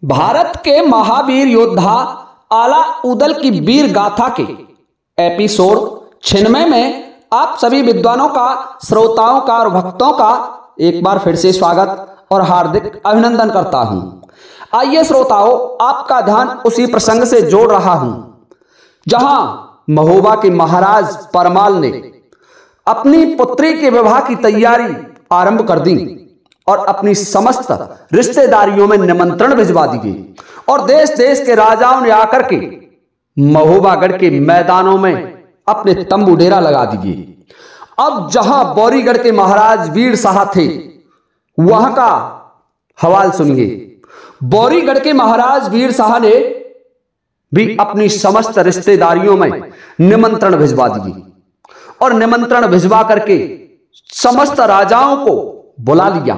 भारत के महावीर योद्धा आला उदल की वीर गाथा के एपिसोड 96 में आप सभी विद्वानों का, श्रोताओं का और भक्तों का एक बार फिर से स्वागत और हार्दिक अभिनंदन करता हूं। आइए श्रोताओं, आपका ध्यान उसी प्रसंग से जोड़ रहा हूं जहां महोबा के महाराज परमाल ने अपनी पुत्री के विवाह की तैयारी आरंभ कर दी और अपनी समस्त रिश्तेदारियों में निमंत्रण भिजवा दिए और देश देश के राजाओं ने आकर के महोबागढ़ के मैदानों में अपने तंबू डेरा लगा दिए। अब जहां बौरीगढ़ के महाराज वीर शाह थे, वहां का हवाल सुनिए। बौरीगढ़ के महाराज वीर शाह ने भी अपनी समस्त रिश्तेदारियों में निमंत्रण भिजवा दिए और निमंत्रण भिजवा करके समस्त राजाओं को बुला लिया।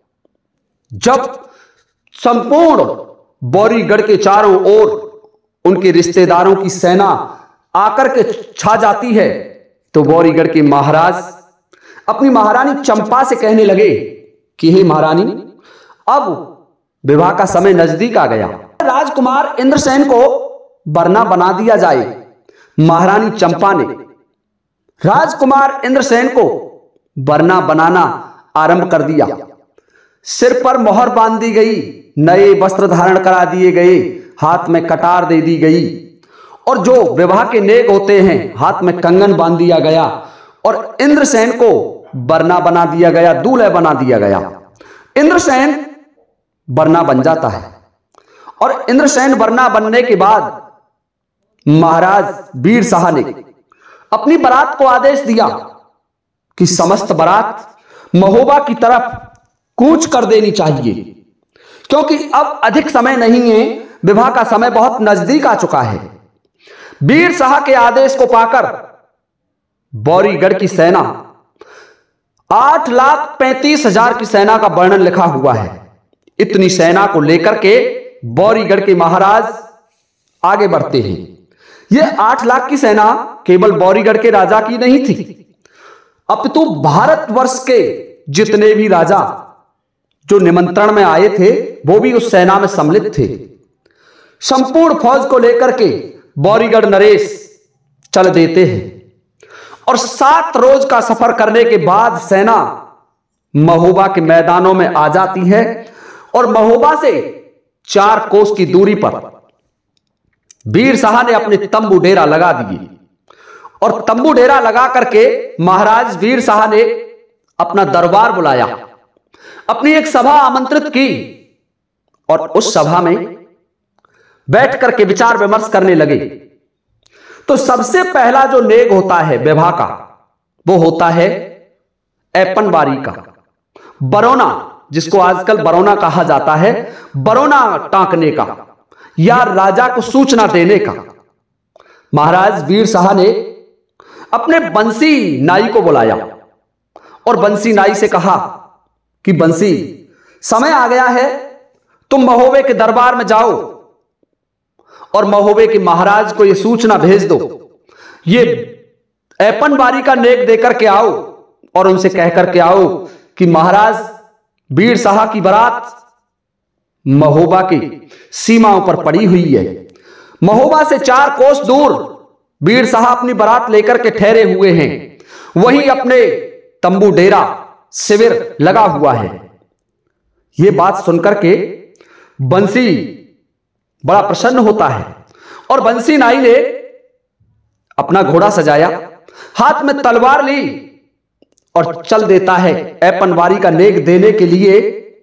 जब संपूर्ण बौरीगढ़ के चारों ओर उनके रिश्तेदारों की सेना आकर के छा जाती है, तो बौरीगढ़ के महाराज अपनी महारानी चंपा से कहने लगे कि हे महारानी, अब विवाह का समय नजदीक आ गया, राजकुमार इंद्रसेन को वरना बना दिया जाए। महारानी चंपा ने राजकुमार इंद्रसेन को वरना बनाना आरंभ कर दिया। सिर पर मोहर बांध दी गई, नए वस्त्र धारण करा दिए गए, हाथ में कटार दे दी गई और जो विवाह के नेक होते हैं हाथ में कंगन बांध दिया गया और इंद्रसेन को वरना बना दिया गया, दूल्हा बना दिया गया। इंद्रसेन वरना बन जाता है और इंद्रसेन वरना बनने के बाद महाराज वीर शाह ने अपनी बारात को आदेश दिया कि समस्त बारात महोबा की तरफ कूच कर देनी चाहिए, क्योंकि अब अधिक समय नहीं है, विवाह का समय बहुत नजदीक आ चुका है। वीर शाह के आदेश को पाकर बौरीगढ़ की सेना 8,35,000 की सेना का वर्णन लिखा हुआ है। इतनी सेना को लेकर के बौरीगढ़ के महाराज आगे बढ़ते हैं। यह 8 लाख की सेना केवल बौरीगढ़ के राजा की नहीं थी, अपितु भारतवर्ष के जितने भी राजा जो निमंत्रण में आए थे वो भी उस सेना में सम्मिलित थे। संपूर्ण फौज को लेकर के बौरीगढ़ नरेश चल देते हैं और 7 रोज का सफर करने के बाद सेना महोबा के मैदानों में आ जाती है और महोबा से 4 कोस की दूरी पर वीर शाह ने अपने तंबू डेरा लगा दिए और तंबू डेरा लगा करके महाराज वीर शाह ने अपना दरबार बुलाया, अपनी एक सभा आमंत्रित की और उस सभा में बैठ करके विचार विमर्श करने लगे। तो सबसे पहला जो नेग होता है विवाह का, वो होता है ऐपनबारी का, बरौना, जिसको आजकल बरौना कहा जाता है, बरौना टांकने का या राजा को सूचना देने का। महाराज वीर शाह ने अपने बंसी नाई को बुलाया और बंसी नाई से कहा कि बंसी, समय आ गया है, तुम महोबे के दरबार में जाओ और महोबे के महाराज को यह सूचना भेज दो, ये ऐपनबारी का नेक देकर के आओ और उनसे कह करके आओ कि महाराज वीर शाह की बारात महोबा की सीमाओं पर पड़ी हुई है। महोबा से 4 कोस दूर वीर शाह अपनी बारात लेकर के ठहरे हुए हैं, वहीं अपने तंबू डेरा शिविर लगा हुआ है। यह बात सुनकर के बंसी बड़ा प्रसन्न होता है और बंसी नाई ने अपना घोड़ा सजाया, हाथ में तलवार ली और चल देता है ऐपनबारी का नेक देने के लिए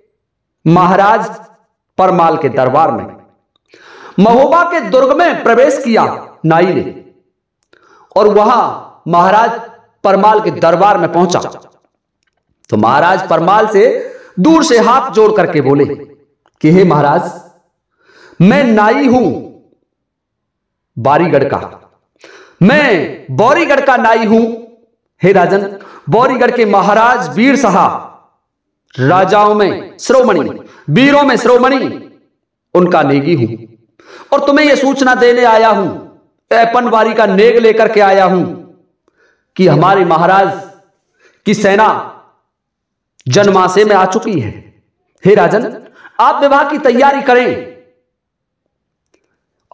महाराज परमाल के दरबार में। महोबा के दुर्ग में प्रवेश किया नाई ने और वहां महाराज परमाल के दरबार में पहुंचा तो महाराज परमाल से दूर से हाथ जोड़ करके बोले कि हे महाराज, मैं नाई हूं बारीगढ़ का, मैं बौरीगढ़ का नाई हूं। हे राजन, बौरीगढ़ के महाराज वीर शाह राजाओं में श्रोमणी, वीरों में श्रोमणी, उनका नेगी हूं और तुम्हें यह सूचना देने आया हूं, ऐपनबारी का नेग लेकर के आया हूं कि हमारे महाराज की सेना जनमासे में आ चुकी है। हे राजन, आप विवाह की तैयारी करें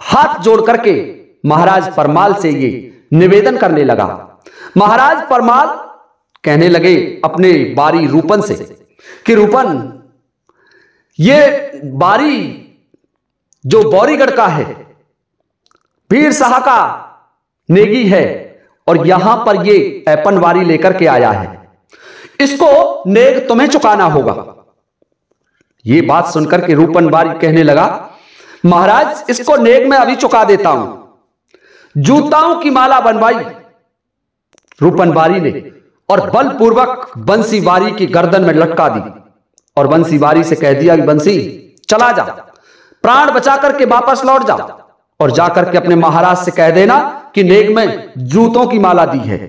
हाथ जोड़ करके महाराज परमाल से ये निवेदन करने लगा। महाराज परमाल कहने लगे अपने बारी रूपन से कि रूपन, ये बारी जो बौरीगढ़ का है, पीर साह का नेगी है और यहां पर ये ऐपन वारी लेकर के आया है, इसको नेग तुम्हें चुकाना होगा। ये बात सुनकर के रूपन बारी कहने लगा, महाराज इसको नेग में अभी चुका देता हूं। जूताओं की माला बनवाई रूपन बारी ने और बलपूर्वक बंसी बारी की गर्दन में लटका दी और बंसी बारी से कह दिया कि बंसी चला जा, प्राण बचा करके वापस लौट जा और जाकर के अपने महाराज से कह देना कि नेग में जूतों की माला दी है।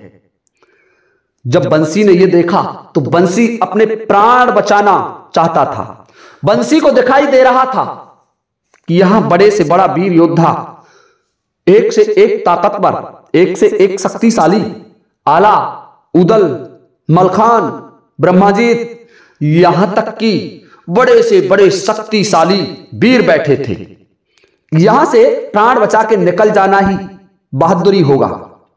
जब बंसी ने यह देखा तो बंसी अपने प्राण बचाना चाहता था। बंसी को दिखाई दे रहा था कि यहां बड़े से बड़ा वीर योद्धा, एक से एक ताकतवर, एक से एक शक्तिशाली, आला, उदल, मलखान, ब्रह्माजीत, यहां तक कि बड़े से बड़े शक्तिशाली वीर बैठे थे। यहां से प्राण बचा के निकल जाना ही बहादुरी होगा।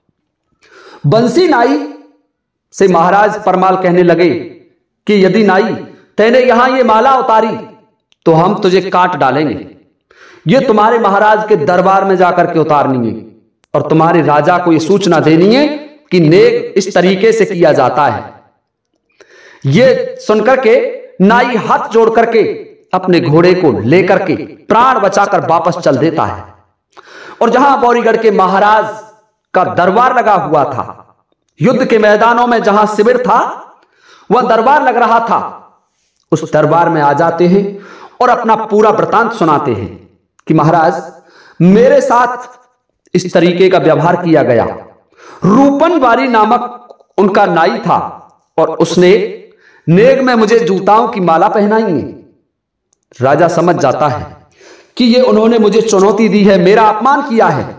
बंसी नाई से महाराज परमाल कहने लगे कि यदि नाई तेने यहां ये माला उतारी तो हम तुझे काट डालेंगे। ये तुम्हारे महाराज के दरबार में जाकर के उतारनी है और तुम्हारे राजा को यह सूचना देनी है कि नेग इस तरीके से किया जाता है। यह सुनकर के नाई हाथ जोड़ करके अपने घोड़े को लेकर के प्राण बचाकर वापस चल देता है और जहां बौरीगढ़ के महाराज का दरबार लगा हुआ था, युद्ध के मैदानों में जहां शिविर था, वह दरबार लग रहा था, उस दरबार में आ जाते हैं और अपना पूरा वृतांत सुनाते हैं कि महाराज मेरे साथ इस तरीके का व्यवहार किया गया। रूपन बारी नामक उनका नाई था और उसने नेग में मुझे जूताओं की माला पहनाई है। राजा समझ जाता है कि ये उन्होंने मुझे चुनौती दी है, मेरा अपमान किया है।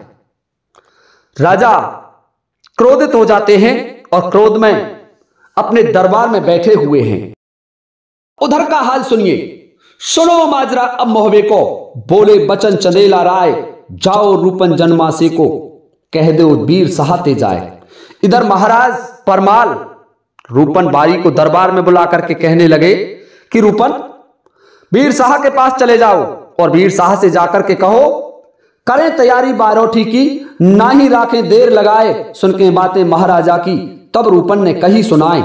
राजा क्रोधित हो जाते हैं और क्रोध में अपने दरबार में बैठे हुए हैं। उधर का हाल सुनिए। सुनो माजरा अब मोहबे को, बोले बचन चंदेला राय, जाओ रूपन जन्मासे को, कह दो वीर सहाते जाए। इधर महाराज परमाल रूपन बारी को दरबार में बुला करके कहने लगे कि रूपन, वीर साह के पास चले जाओ और वीर साह से जाकर के कहो करें तैयारी बारोठी की, ना ही राखें देर लगाए, सुन के बातें महाराजा की, तब रूपन ने कही सुनाए।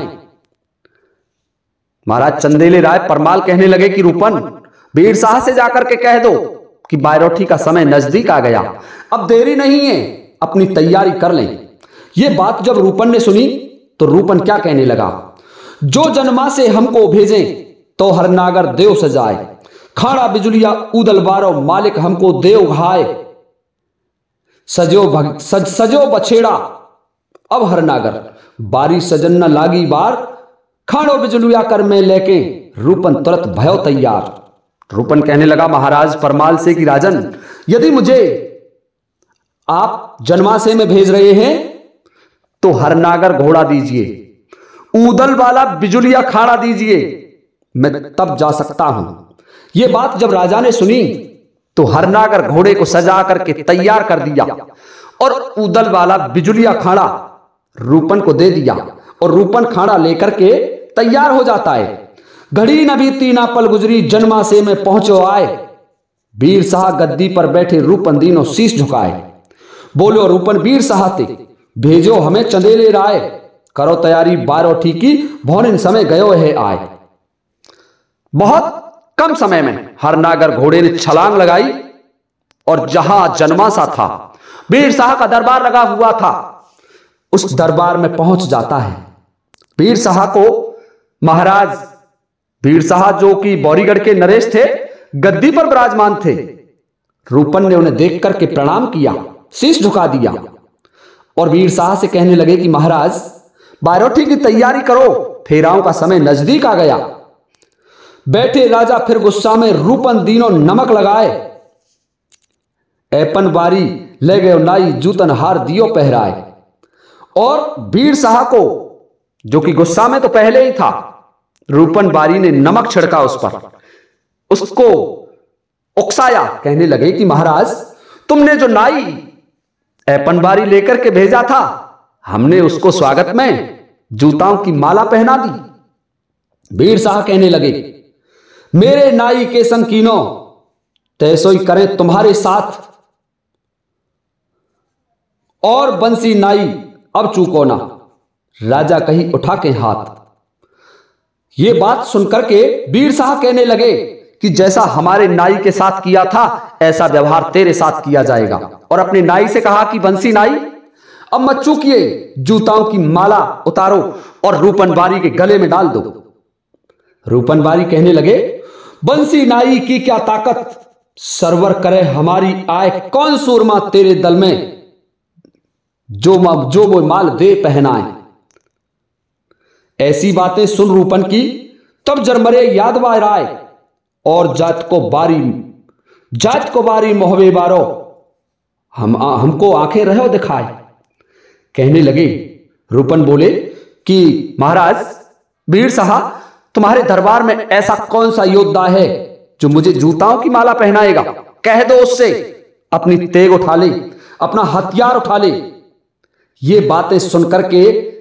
महाराज चंदेले राय परमाल कहने लगे कि रूपन, वीर साह से जाकर के कह दो कि बारोठी का समय नजदीक आ गया, अब देरी नहीं है, अपनी तैयारी कर लें। यह बात जब रूपन ने सुनी तो रूपन क्या कहने लगा, जो जन्मा से हमको भेजें तो हरनागर देव सजाए, खाड़ा बिजुलिया उदल बारो मालिक हमको देव घाए, सजो बछेड़ा अब हरनागर, बारी सजन न लागी बार, खाड़ो बिजुलिया कर में लेके रूपन तुरंत भयो तैयार। रूपन कहने लगा महाराज परमाल से कि राजन, यदि मुझे आप जन्मासे में भेज रहे हैं तो हरनागर घोड़ा दीजिए, ऊदल वाला बिजुलिया खाड़ा दीजिए, मैं तब जा सकता हूं। यह बात जब राजा ने सुनी तो हरनागर घोड़े को सजा करके तैयार कर दिया और ऊदल वाला बिजुलिया खाड़ा रूपन को दे दिया और रूपन खाड़ा लेकर के तैयार हो जाता है। घड़ी न बीती ना पल गुजरी, जन्मासे में पहुंचो आए, वीर साह गद्दी पर बैठे रूपन दीनों शीश झुकाए। बोलो रूपन वीर साहते, भेजो हमें चंदेले राय, करो तैयारी बारोठी की, भौरिन समय गयो है आए। बहुत कम समय में हरनागर घोड़े ने छलांग लगाई और जहां जन्मासा था, वीर साह का दरबार लगा हुआ था, उस दरबार में पहुंच जाता है। वीर साह को महाराज वीर साह जो कि बौरीगढ़ के नरेश थे, गद्दी पर विराजमान थे। रूपन ने उन्हें देख करके प्रणाम किया, शीश झुका दिया और वीर साह से कहने लगे कि महाराज बारोठी की तैयारी करो, फेराओं का समय नजदीक आ गया। बैठे राजा फिर गुस्सा में, रूपन दीनों नमक लगाए, ऐपन बारी ले गए नाई, जूतन हार दियो पहराए। और वीर साह को जो कि गुस्सा में तो पहले ही था, रूपन बारी ने नमक छिड़का उस पर, उसको उकसाया, कहने लगे कि महाराज तुमने जो नाई ऐपन बारी लेकर के भेजा था, हमने उसको स्वागत में जूताओं की माला पहना दी। बीर शाह कहने लगे, मेरे नाई के संकीनो, तैसो ही करें तुम्हारे साथ, और बंसी नाई अब चूको ना। राजा कही उठा के हाथ। ये बात सुनकर के बीर शाह कहने लगे कि जैसा हमारे नाई के साथ किया था, ऐसा व्यवहार तेरे साथ किया जाएगा। और अपने नाई से कहा कि बंसी नाई, अब मत चूकिए, जूताओं की माला उतारो और रूपन बारी के गले में डाल दो। रूपन बारी कहने लगे, बंसी नाई की क्या ताकत, सरवर करे हमारी आय, कौन सूरमा तेरे दल में जो वो माल दे पहनाए। ऐसी बातें सुन रूपन की तब जरमरे यादवा राय, और जात को बारी मोहबे बारो, हमको आंखें रहो दिखाए। कहने लगे, रूपन बोले कि महाराज बीर शाह, तुम्हारे दरबार में ऐसा कौन सा योद्धा है जो मुझे जूताओं की माला पहनाएगा? कह दो उससे अपनी तेग उठा ले, अपना हथियार उठा ले। ये बातें सुनकर के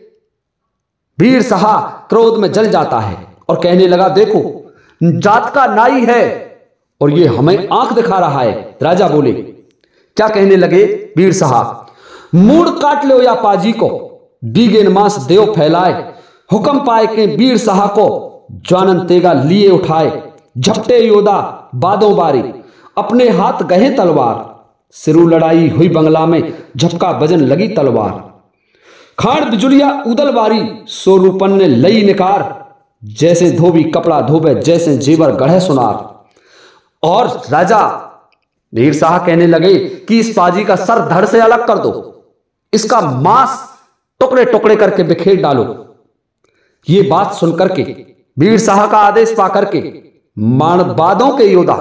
बीर शाह क्रोध में जल जाता है और कहने लगा, देखो जात का नाई है और ये हमें आंख दिखा रहा है। राजा बोले, क्या कहने लगे बीर शाह, मूड काट लो या पाजी को, बीगेन मांस देव फैलाए, हुक्म पाए के बीर शाह को जानन तेगा लिए उठाए। झपटे योदा बादों बारी, अपने हाथ गहे तलवार, सिरू लड़ाई हुई बंगला में, झपका बजन लगी तलवार। खाड़ बिजुलिया उदल बारी, सो रूपन ने लई निकार, जैसे धोबी कपड़ा धोबे, जैसे जेवर गढ़े सुनार। और राजा बीर शाह कहने लगे कि इस पाजी का सर धड़ से अलग कर दो, इसका मांस टुकड़े टुकड़े करके बिखेर डालो। ये बात सुनकर के बीर शाह का आदेश पाकर के माणबादों के योद्धा,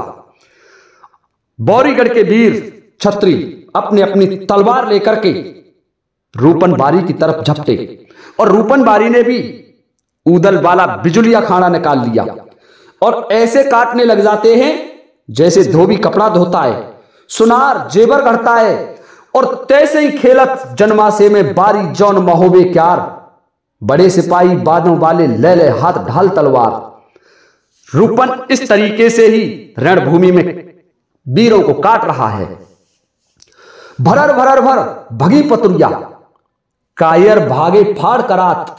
बौरीगढ़ के वीर छत्री अपने अपनी तलवार लेकर के रूपन बारी की तरफ झपटे, और रूपन बारी ने भी ऊदल वाला बिजुलिया खाना निकाल लिया और ऐसे काटने लग जाते हैं जैसे धोबी कपड़ा धोता है, सुनार जेवर गढ़ता है। और तैसे ही खेलत जन्मासे में बारी जौन महोबे क्यार, बड़े सिपाही बादों वाले ले ले हाथ ढाल तलवार। रूपन इस तरीके से ही रणभूमि में वीरों को काट रहा है। भरर भरर भर भगी पतुरिया, कायर भागे फाड़ करात,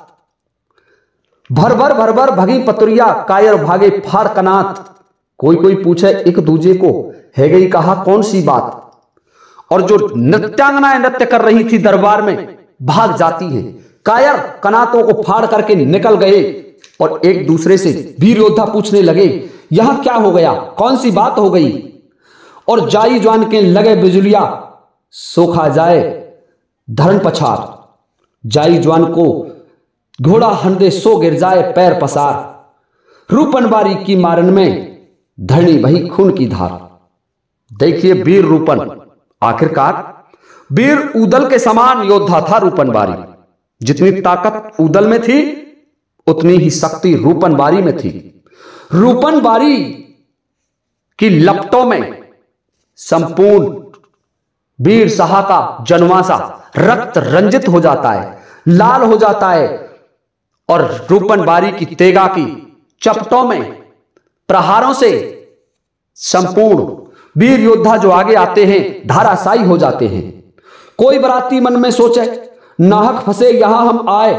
भर भर भर भर भगी पतुरिया, कायर भागे फाड़ कनात। कोई कोई पूछे एक दूजे को, है गई कहा कौन सी बात। और जो नृत्यांगनाएं नृत्य कर रही थी दरबार में, भाग जाती हैं। कायर कनातों को फाड़ करके निकल गए और एक दूसरे से वीर योद्धा पूछने लगे, यहां क्या हो गया, कौन सी बात हो गई। और जाई जवान के लगे बिजुलिया, सोखा जाए धरण पछार, जाई जवान को घोड़ा हंदे सो गिर जाए पैर पसार। रूपन बारी की मारन में धरनी बही खून की धार। देखिए वीर रूपन, आखिरकार वीर ऊदल के समान योद्धा था रूपन बारी। जितनी ताकत ऊदल में थी उतनी ही शक्ति रूपन बारी में थी। रूपन बारी की लपटों में संपूर्ण वीर शाह का जनवासा रक्त रंजित हो जाता है, लाल हो जाता है। और रूपन बारी की तेगा की चपटों में प्रहारों से संपूर्ण वीर योद्धा जो आगे आते हैं धाराशायी हो जाते हैं। कोई बराती मन में सोचे, नाहक फंसे यहां हम आए,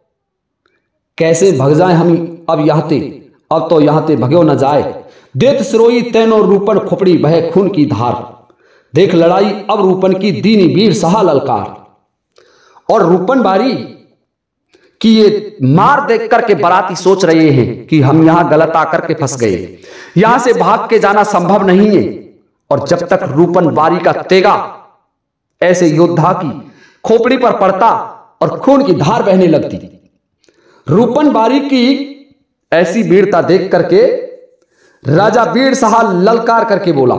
कैसे भग जाए हम अब यहां, अब तो यहां भगो न जाए। देत सिरोई तैनो रूपन खोपड़ी बहे खून की धार, देख लड़ाई अब रूपन की दीनी वीर शाह ललकार। और रूपन बारी कि ये मार देख करके बराती सोच रहे हैं कि हम यहां गलत आकर के फंस गए, यहां से भाग के जाना संभव नहीं है। और जब तक रूपन बारी का तेगा ऐसे योद्धा की खोपड़ी पर पड़ता और खून की धार बहने लगती, रूपन बारी की ऐसी वीरता देख करके राजा बीर शाह ललकार करके बोला,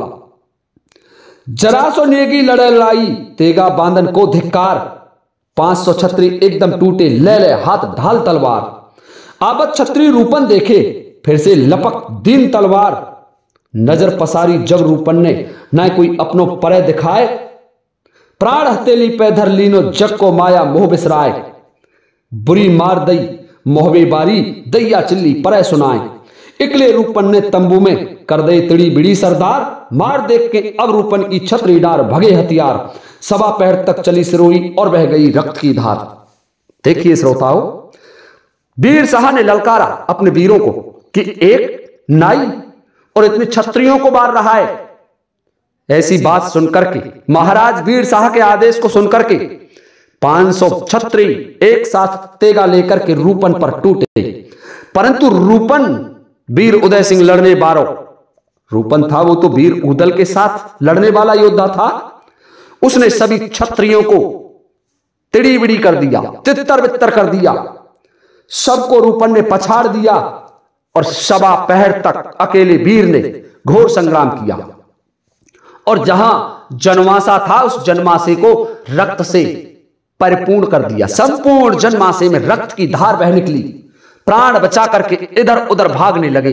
जरा सो नेगी लड़े लड़ाई, तेगा बांधन को धिक्कार। 500 छत्री एकदम टूटे, ले ले हाथ ढाल तलवार। आबद छत्री रूपन देखे, फिर से लपक दीन तलवार। नजर पसारी जब रूपन ने, न कोई अपनो परे दिखाए, प्राण हथेली पे धर लीनो जग को माया मोह बिसराए, बुरी मार दई मोहबे बारी दैया चिल्ली परे सुनाए, इकले रूपन ने तंबू में कर दे तिड़ी बिड़ी सरदार, मार देख के अब रूपन की छतरी डार भगे हथियार, सवा पैर तक चली सिरोही और बह गई रक्त की धार। देखिए श्रोताओं, वीर शाह ने ललकारा अपने वीरों को कि एक नाई और इतने छत्रियों को मार रहा है। ऐसी बात सुनकर के महाराज वीर शाह के आदेश को सुनकर के 500 छत्री एक साथ तेगा लेकर के रूपन पर टूटे, परंतु रूपन वीर उदय सिंह लड़ने बारो, रूपन था वो तो वीर उदल के साथ लड़ने वाला योद्धा था, उसने सभी छत्रियों को तिड़ी बिड़ी कर दिया, तितर बितर कर दिया, सबको रूपन ने पछाड़ दिया और सवा पहर तक अकेले वीर ने घोर संग्राम किया। और जहां जनमासा था उस जनमासे को रक्त से परिपूर्ण कर दिया, संपूर्ण जनमासे में रक्त की धार बह निकली, प्राण बचा करके इधर उधर भागने लगे।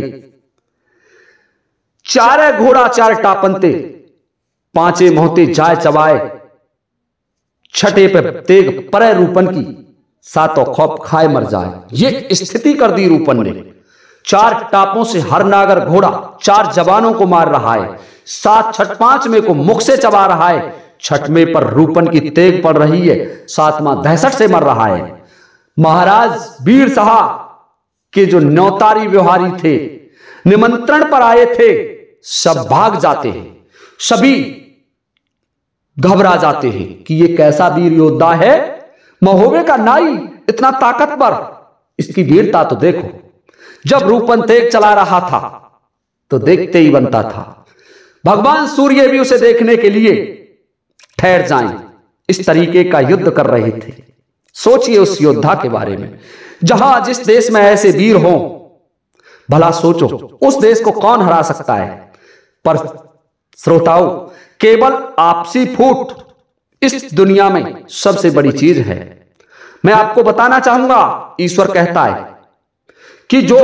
चारे घोड़ा चार टापनते, पांचे मोहते जाय चबाए, छठे पे तेग परे रूपन की, सातों खौफ खाए मर जाए। ये स्थिति कर दी रूपन ने। 4 टापों से हर नागर घोड़ा 4 जवानों को मार रहा है, 7 छठ 5 में को मुख से चबा रहा है, 6वें पर रूपन की तेग पड़ रही है, 7वां दहशत से मर रहा है। महाराज वीर शाह के जो न्यौतारी व्यवहारी थे, निमंत्रण पर आए थे, सब भाग जाते हैं, सभी घबरा जाते हैं कि ये कैसा वीर योद्धा है, महोबे का नाई इतना ताकतवर, इसकी वीरता तो देखो। जब रूपन तेग चला रहा था तो देखते ही बनता था, भगवान सूर्य भी उसे देखने के लिए ठहर जाएं, इस तरीके का युद्ध कर रहे थे। सोचिए उस योद्धा के बारे में, जहां जिस देश में ऐसे वीर हों, भला सोचो उस देश को कौन हरा सकता है। पर श्रोताओं, केवल आपसी फूट इस दुनिया में सबसे बड़ी चीज है। मैं आपको बताना चाहूंगा, ईश्वर कहता है कि जो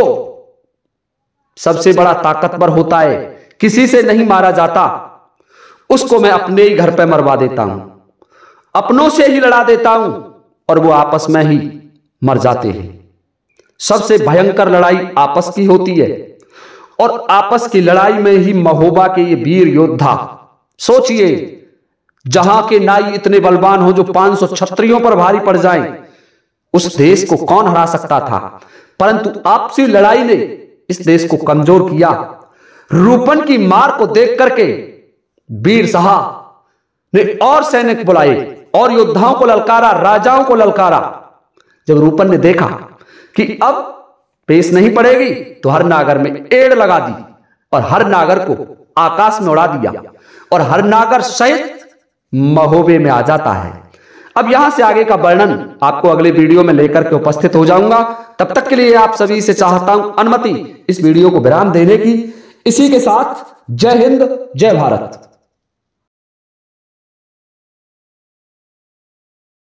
सबसे बड़ा ताकतवर होता है, किसी से नहीं मारा जाता, उसको मैं अपने ही घर पे मरवा देता हूं, अपनों से ही लड़ा देता हूं और वो आपस में ही मर जाते हैं। सबसे भयंकर लड़ाई आपस की होती है और आपस की लड़ाई में ही महोबा के ये वीर योद्धा, सोचिए जहां के नाई इतने बलवान हो जो 500 छत्रियों पर भारी पड़ जाएं, उस देश को कौन हरा सकता था। परंतु आपसी लड़ाई ने इस देश को कमजोर किया। रूपन की मार को देख करके वीर शाह ने और सैनिक बुलाए और योद्धाओं को ललकारा, राजाओं को ललकारा। जब रूपन ने देखा कि अब पेश नहीं पड़ेगी तो हर नागर में एड़ लगा दी और हर नागर को आकाश में उड़ा दिया और हर नागर सहित महोबे में आ जाता है। अब यहां से आगे का वर्णन आपको अगले वीडियो में लेकर के उपस्थित हो जाऊंगा। तब तक के लिए आप सभी से चाहता हूं अनुमति इस वीडियो को विराम देने की। इसी के साथ जय हिंद, जय भारत।